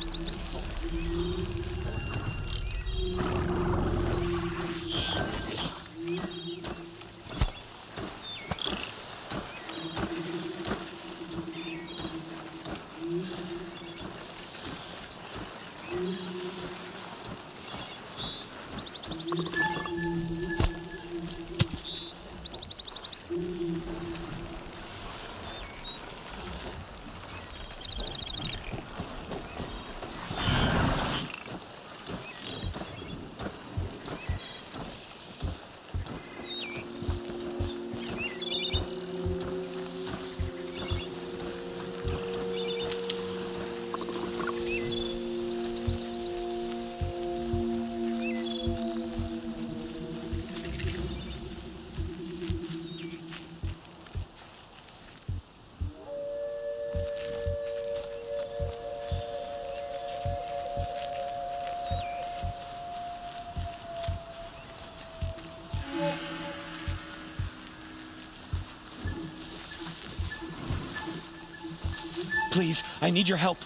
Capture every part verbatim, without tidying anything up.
Please, I need your help.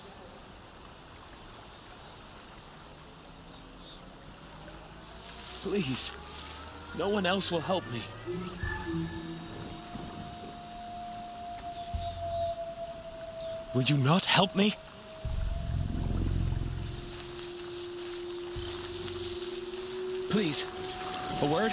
Please, no one else will help me. Will you not help me? Please, a word?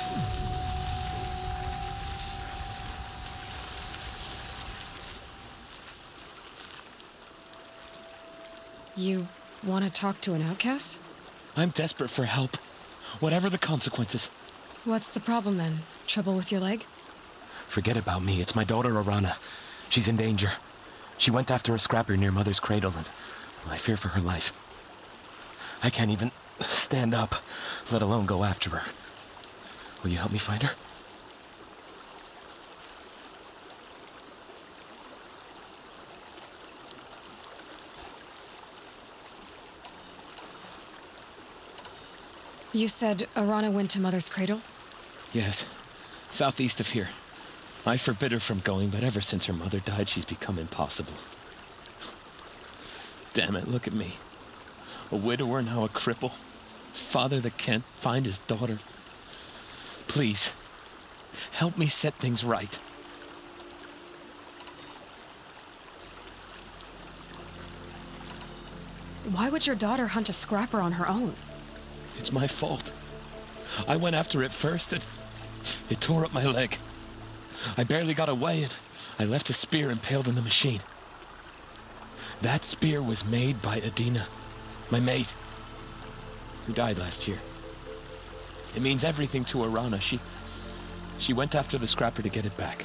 You want to talk to an outcast? I'm desperate for help, whatever the consequences. What's the problem then? Trouble with your leg? Forget about me. It's my daughter, Arana. She's in danger. She went after a scrapper near Mother's cradle, and I fear for her life. I can't even stand up, let alone go after her. Will you help me find her? You said Arana went to Mother's cradle? Yes, southeast of here. I forbid her from going, but ever since her mother died, she's become impossible. Damn it, look at me. A widower, now a cripple. Father that can't find his daughter. Please, help me set things right. Why would your daughter hunt a scrapper on her own? It's my fault. I went after it first, and it tore up my leg. I barely got away, and I left a spear impaled in the machine. That spear was made by Adina, my mate, who died last year. It means everything to Arana. She, she went after the scrapper to get it back.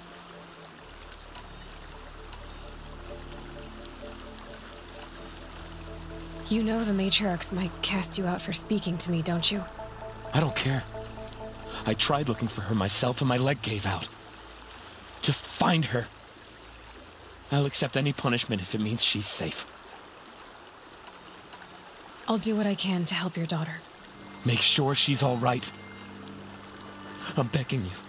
You know the matriarchs might cast you out for speaking to me, don't you? I don't care. I tried looking for her myself and my leg gave out. Just find her. I'll accept any punishment if it means she's safe. I'll do what I can to help your daughter. Make sure she's all right. I'm begging you.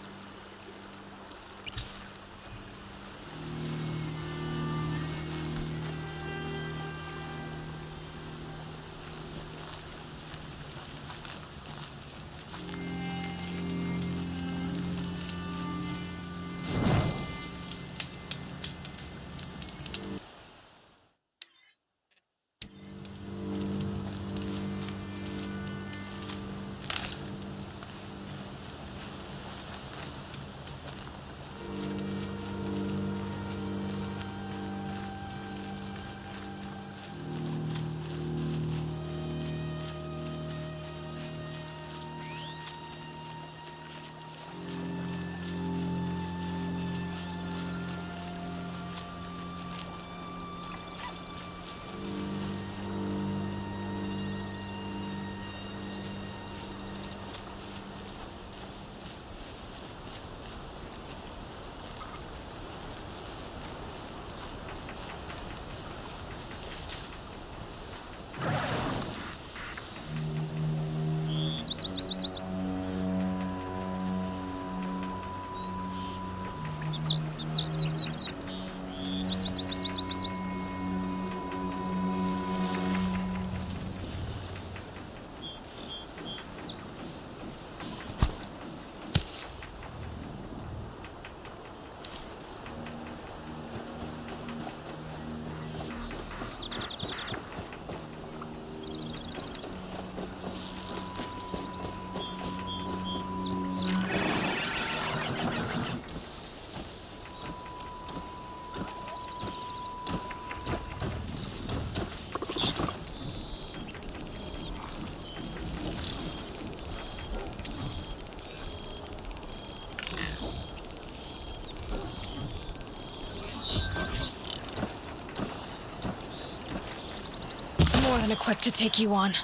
unequipped to take you on.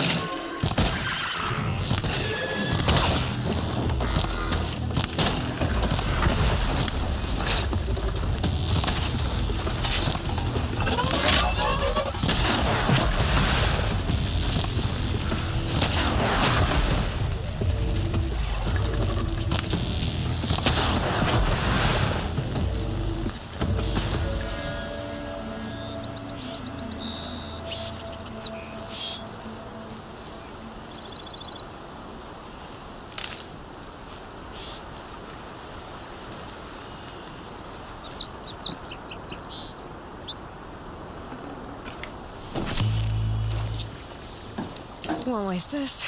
Won't waste this.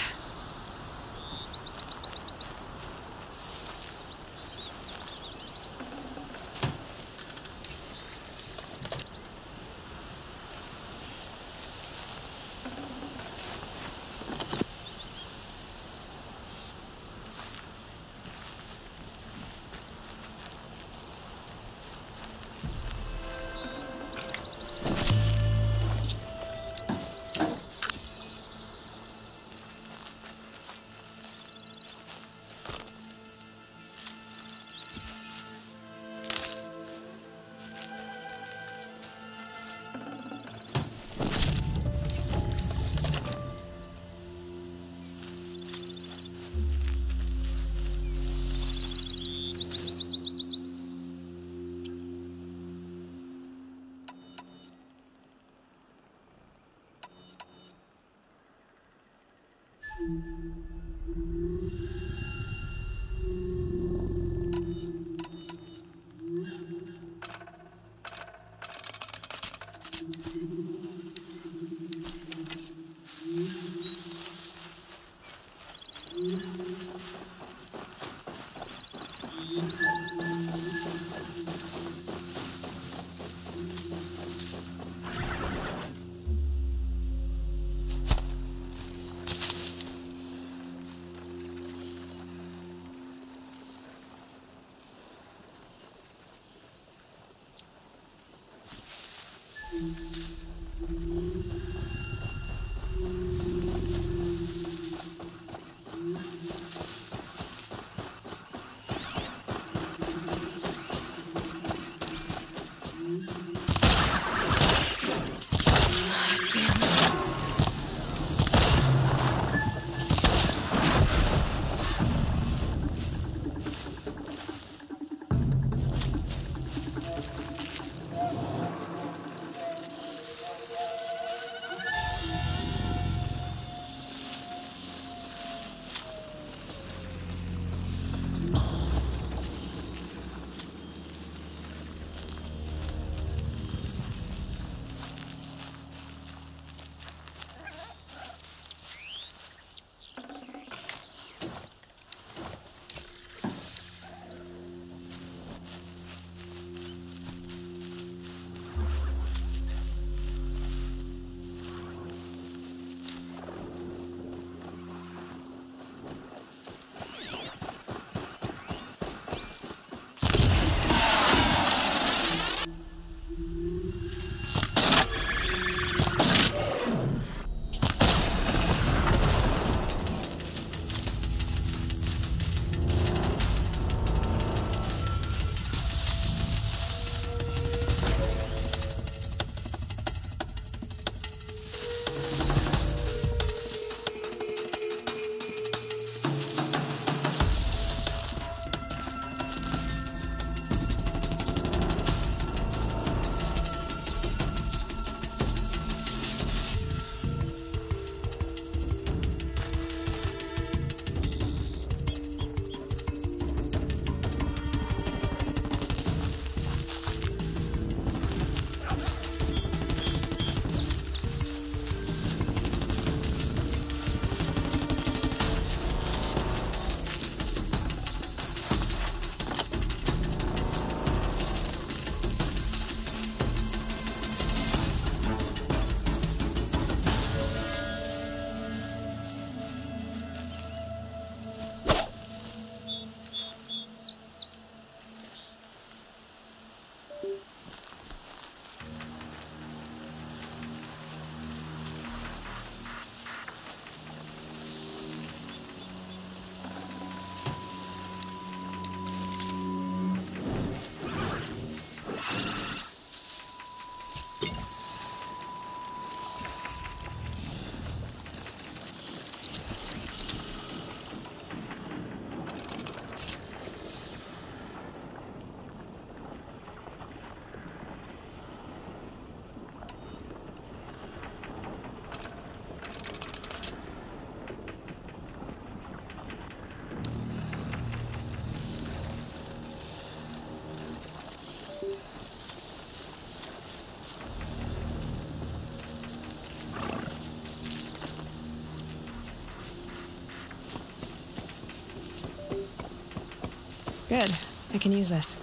Good. I can use this.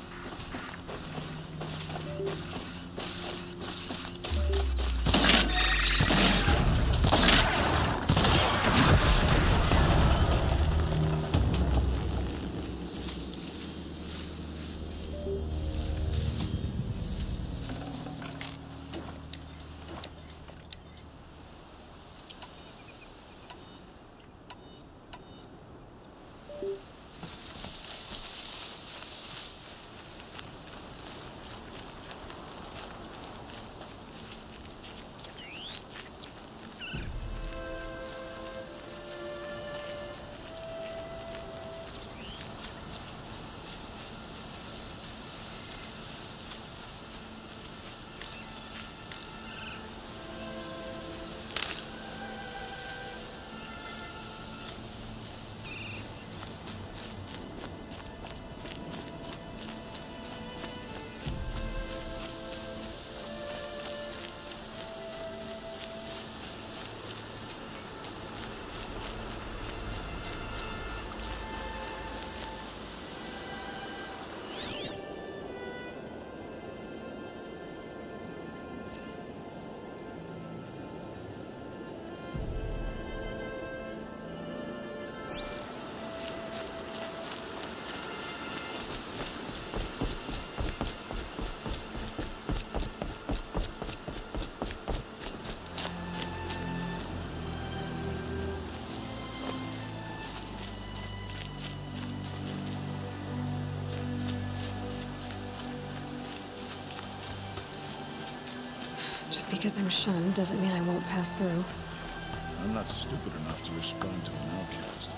Just because I'm shunned doesn't mean I won't pass through. I'm not stupid enough to respond to an outcast.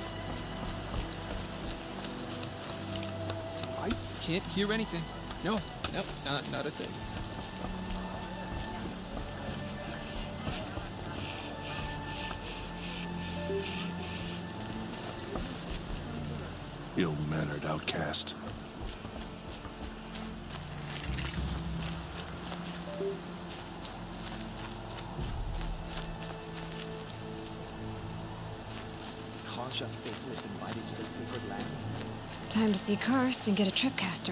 I can't hear anything. No, no, not, not a thing. Ill-mannered outcast. Of faithless invited to the sacred land. Time to see Karst and get a tripcaster.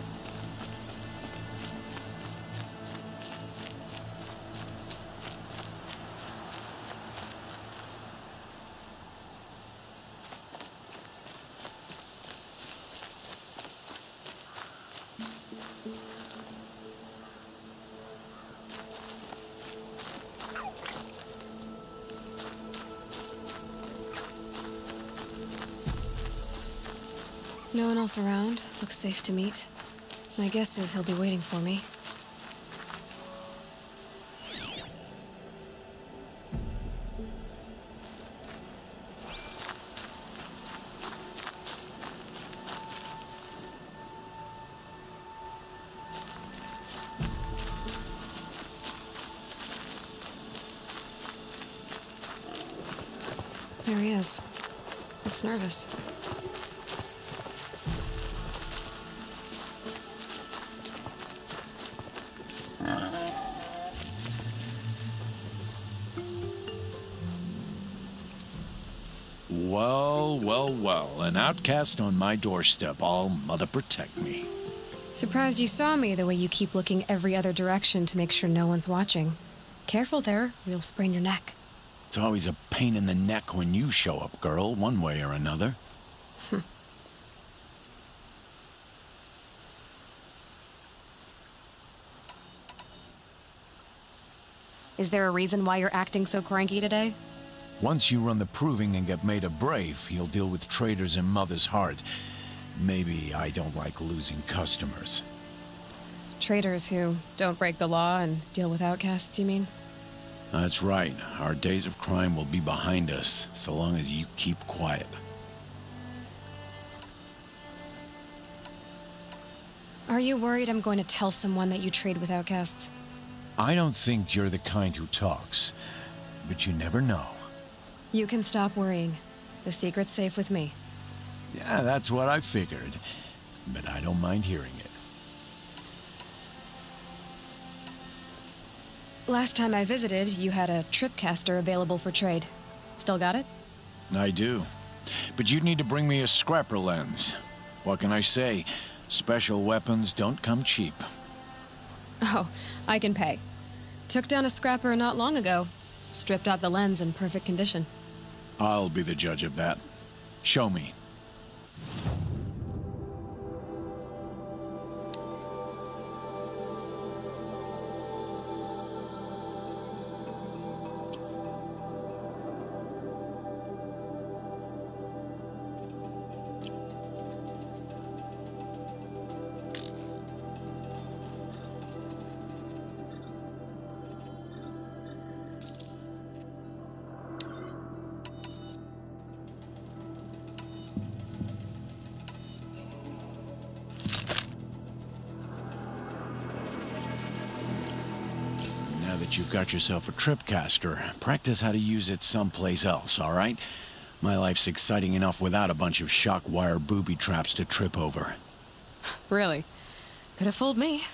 No one else around. Looks safe to meet. My guess is he'll be waiting for me. There he is. Looks nervous. Well, well, well. An outcast on my doorstep. All mother protect me. Surprised you saw me the way you keep looking every other direction to make sure no one's watching. Careful there, or you'll sprain your neck. It's always a pain in the neck when you show up, girl, one way or another. Is there a reason why you're acting so cranky today? Once you run the proving and get made a brave, you'll deal with traitors in Mother's Heart. Maybe I don't like losing customers. Traitors who don't break the law and deal with outcasts, you mean? That's right. Our days of crime will be behind us, so long as you keep quiet. Are you worried I'm going to tell someone that you trade with outcasts? I don't think you're the kind who talks, but you never know. You can stop worrying. The secret's safe with me. Yeah, that's what I figured, but I don't mind hearing it. Last time I visited, you had a tripcaster available for trade. Still got it? I do, but you'd need to bring me a scrapper lens. What can I say? Special weapons don't come cheap. Oh, I can pay. Took down a scrapper not long ago. Stripped out the lens in perfect condition. I'll be the judge of that. Show me. Now that you've got yourself a tripcaster, practice how to use it someplace else, all right? My life's exciting enough without a bunch of shock wire booby traps to trip over. Really? Could have fooled me.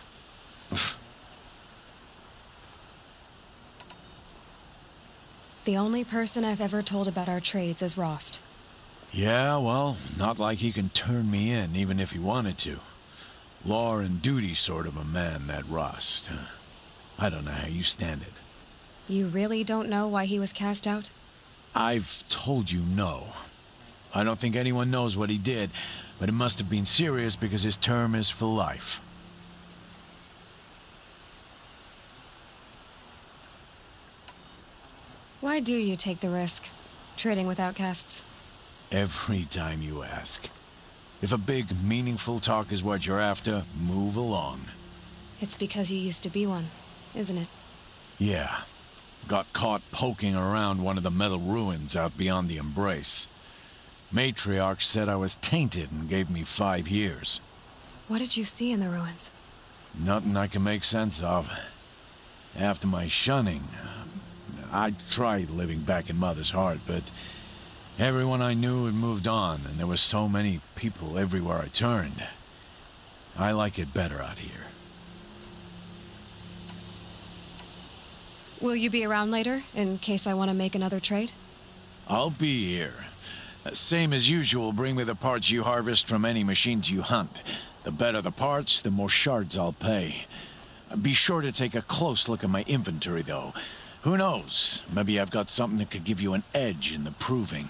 The only person I've ever told about our trades is Rost. Yeah, well, not like he can turn me in, even if he wanted to. Law and duty sort of a man, that Rost. Uh, I don't know how you stand it. You really don't know why he was cast out? I've told you no. I don't think anyone knows what he did, but it must have been serious because his term is for life. Why do you take the risk, trading with outcasts? Every time you ask. If a big, meaningful talk is what you're after, move along. It's because you used to be one, isn't it? Yeah. Got caught poking around one of the metal ruins out beyond the Embrace. Matriarch said I was tainted and gave me five years. What did you see in the ruins? Nothing I can make sense of. After my shunning, I tried living back in Mother's heart, but everyone I knew had moved on, and there were so many people everywhere I turned. I like it better out here. Will you be around later, in case I want to make another trade? I'll be here. Same as usual, bring me the parts you harvest from any machines you hunt. The better the parts, the more shards I'll pay. Be sure to take a close look at my inventory, though. Who knows? Maybe I've got something that could give you an edge in the proving.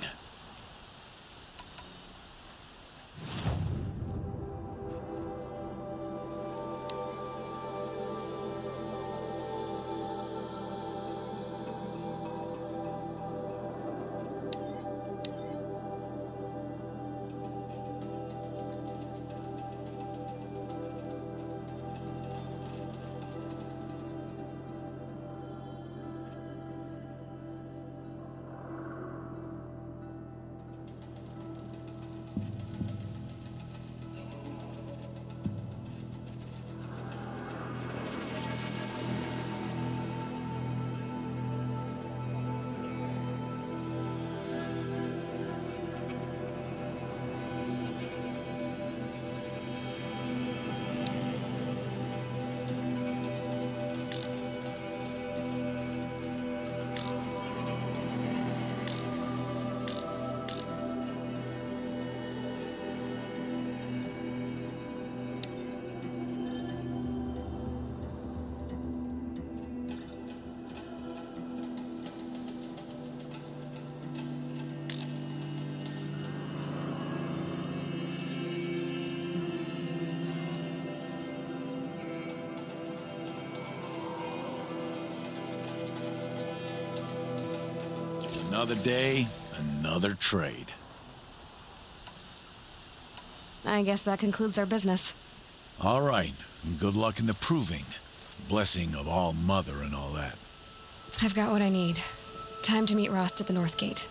Another day, another trade. I guess that concludes our business. All right, and good luck in the proving. Blessing of All Mother and all that. I've got what I need. Time to meet Rost at the North Gate.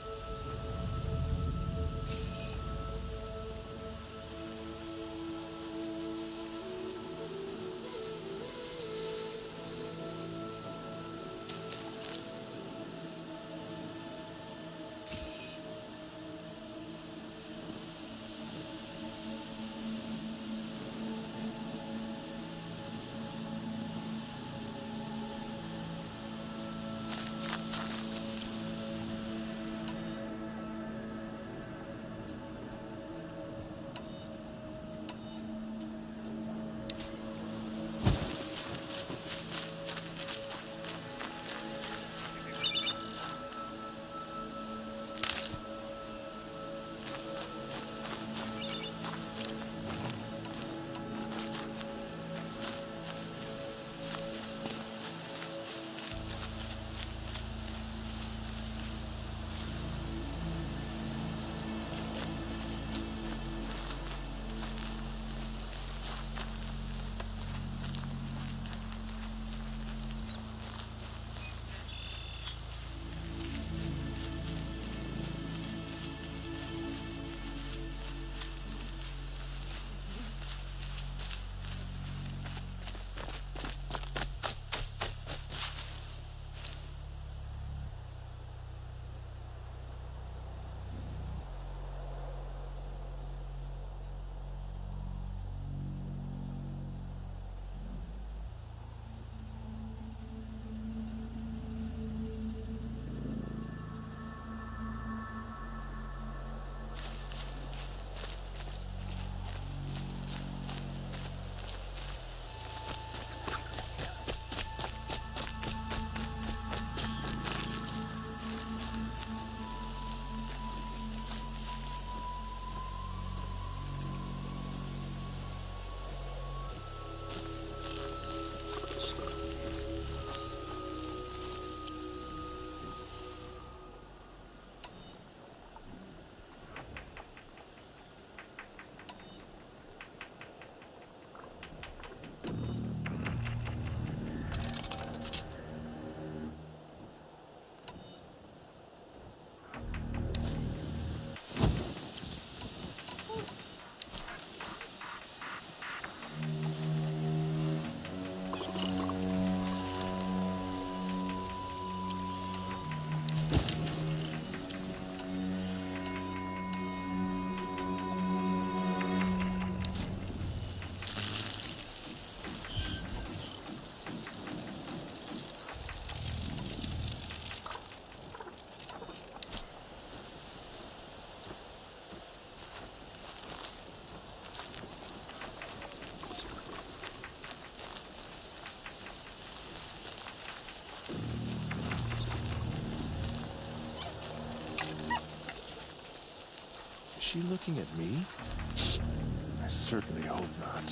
she looking at me? I certainly hope not.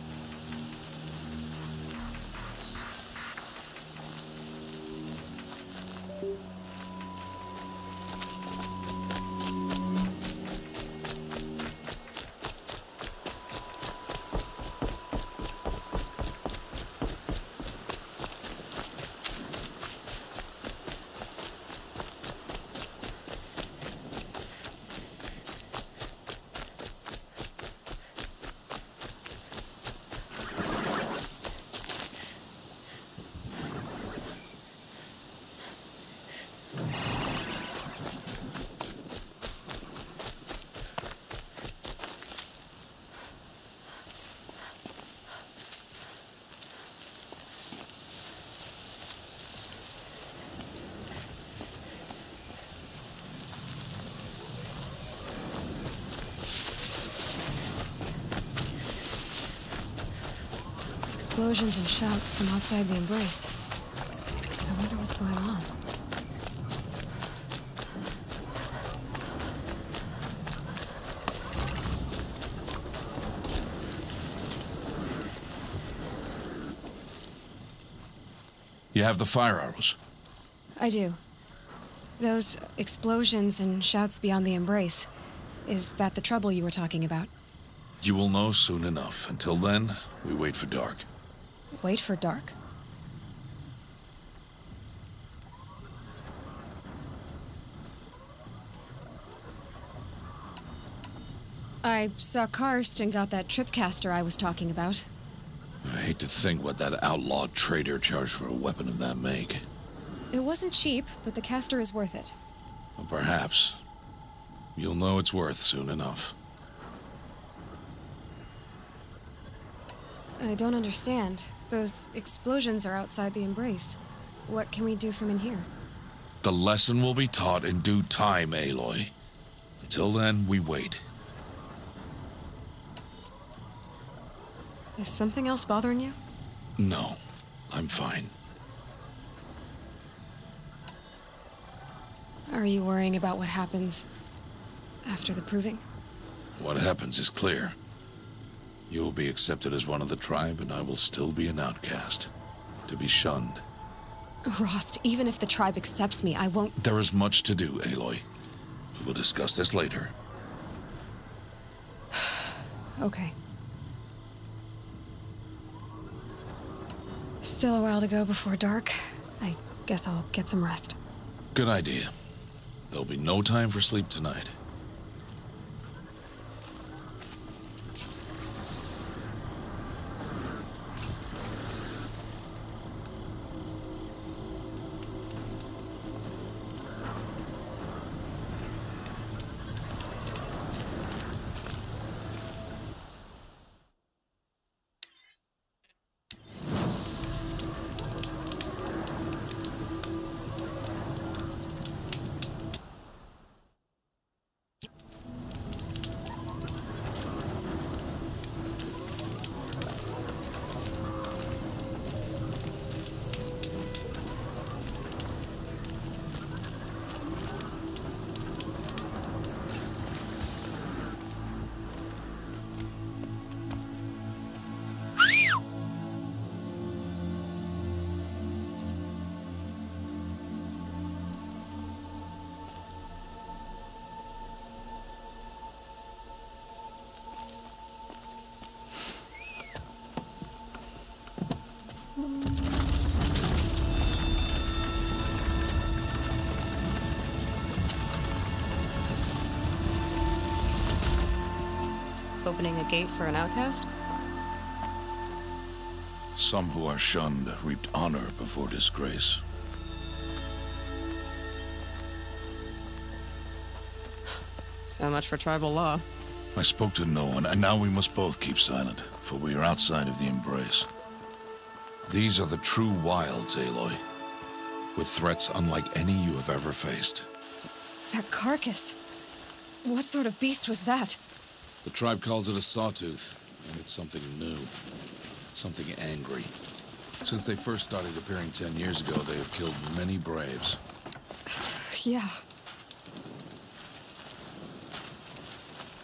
Explosions and shouts from outside the embrace. I wonder what's going on. You have the fire arrows? I do. Those explosions and shouts beyond the embrace. Is that the trouble you were talking about? You will know soon enough. Until then, we wait for dark. Wait for dark? I saw Karst and got that tripcaster I was talking about. I hate to think what that outlawed trader charged for a weapon of that make. It wasn't cheap, but the caster is worth it. Well, perhaps. You'll know it's worth soon enough. I don't understand. Those explosions are outside the embrace. What can we do from in here? The lesson will be taught in due time, Aloy. Until then, we wait. Is something else bothering you? No, I'm fine. Are you worrying about what happens after the proving? What happens is clear. You will be accepted as one of the tribe, and I will still be an outcast. To be shunned. Rost, even if the tribe accepts me, I won't... There is much to do, Aloy. We will discuss this later. Okay. Still a while to go before dark. I guess I'll get some rest. Good idea. There'll be no time for sleep tonight. Opening a gate for an outcast? Some who are shunned reaped honor before disgrace. So much for tribal law. I spoke to no one, and now we must both keep silent, for we are outside of the embrace. These are the true wilds, Aloy, with threats unlike any you have ever faced. That carcass. What sort of beast was that? The tribe calls it a sawtooth, and it's something new. Something angry. Since they first started appearing ten years ago, they have killed many braves. Yeah.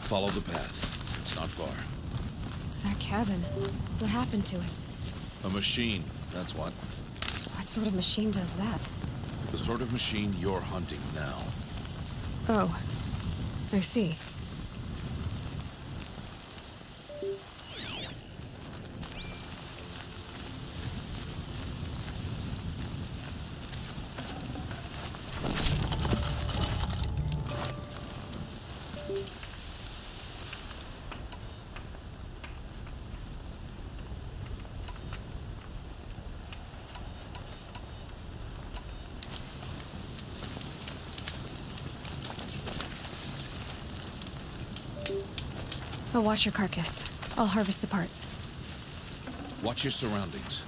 Follow the path. It's not far. That cabin. What happened to it? A machine, that's what. What sort of machine does that? The sort of machine you're hunting now. Oh, I see. I'll watch your carcass. I'll harvest the parts. Watch your surroundings.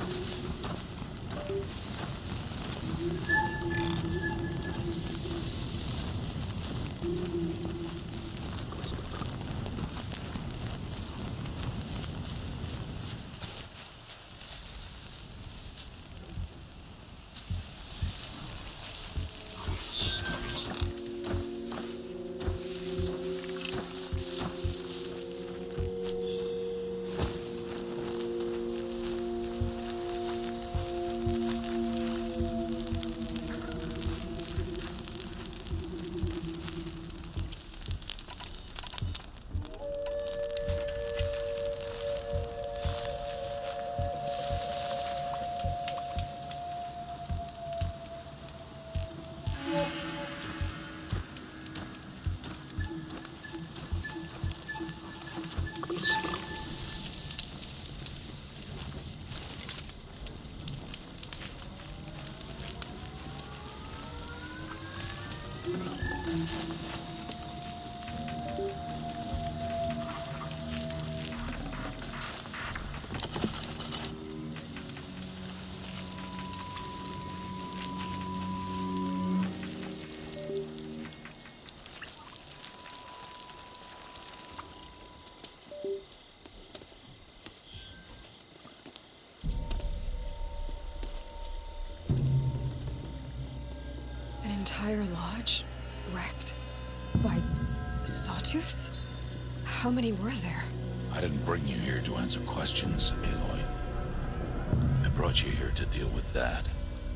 Entire lodge wrecked by sawtooths? How many were there? I didn't bring you here to answer questions, Aloy. I brought you here to deal with that.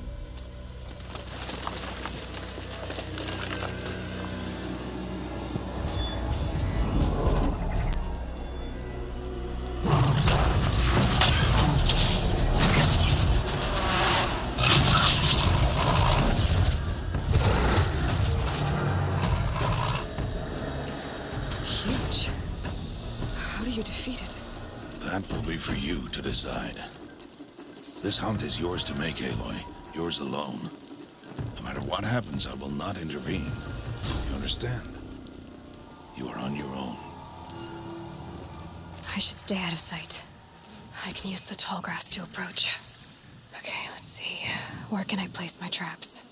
That will be for you to decide. This hunt is yours to make, Aloy. Yours alone. No matter what happens, I will not intervene. You understand? You are on your own. I should stay out of sight. I can use the tall grass to approach. Okay, let's see. Where can I place my traps?